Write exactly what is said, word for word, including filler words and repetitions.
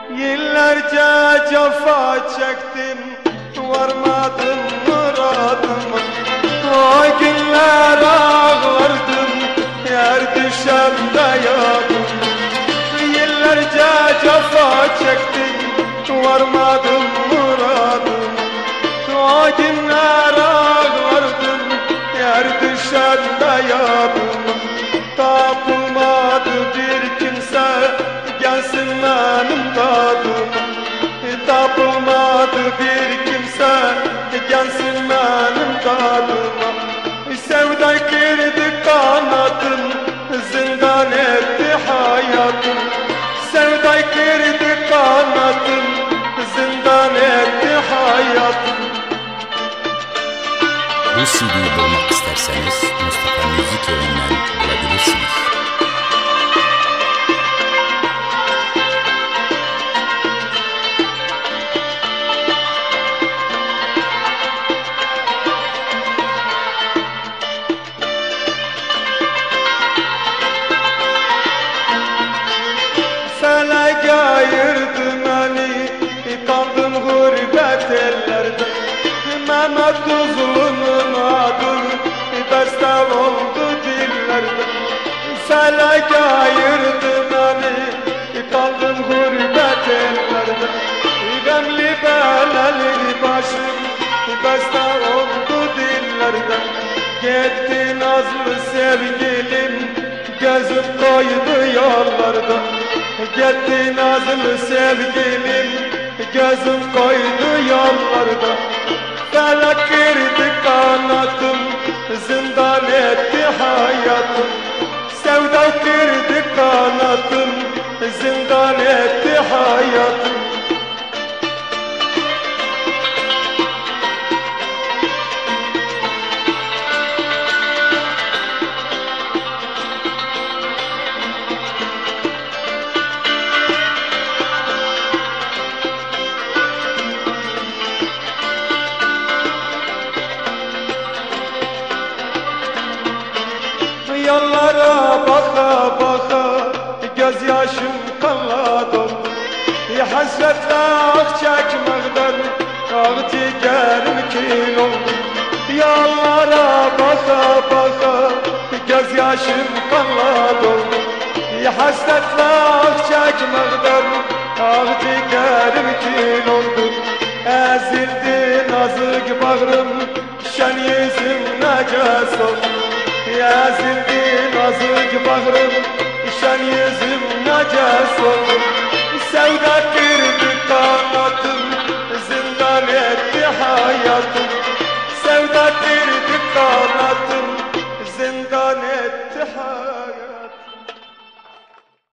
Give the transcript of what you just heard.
Yıllarca cefa çektim, varmadım muradıma. O günler ağlardım, yer düşen dayadım. Yıllarca cefa çektim, varmadım muradıma. O günler ağlardım, yer düşen dayadım. Tapılmadı bir kimse gelsin benim dadıma. Tapılmadı bir kimse gelsin benim dadıma. Sevda kırdı kanatım, zindan etti hayatım. Sevda kırdı kanatım, zindan etti hayatım. Bu C D'yi bulmak isterseniz Mustafa Müzik Evi'nden bulabilirsiniz. Felek ayırdı beni, kaldım gurbet ellerde. Mehmet Tuzlu'nun adı beste oldu dillerde. Felek ayırdı beni, kaldım gurbet ellerde. Gamli beleli başım beste oldu dillerde. Gitti nazlı sevgilim, gözüm koydu yollarda. Gitti nazlı sevgilim, gözüm koydu yollarda. Felek kırdı kanatım, zindan etti hayatım. Sevda kırdı kanatım, zindan etti hayatım. Yollara baka baka gözyaşım kanla doldu. Hasretle ah çekmekten ah ciğerim kil oldu. Yollara baka baka gözyaşım kanla doldu. Hasretle ah çekmekten ah ciğerim kil oldu. Ezildi nazik bağrım, şen yüzüm neces oldu. Ezildi nazik bağrım, şen yüzüm neces oldu. Sevda kırdı kanatım, zindan etti hayatım. Sevda kırdı kanatım, zindan etti hayatım.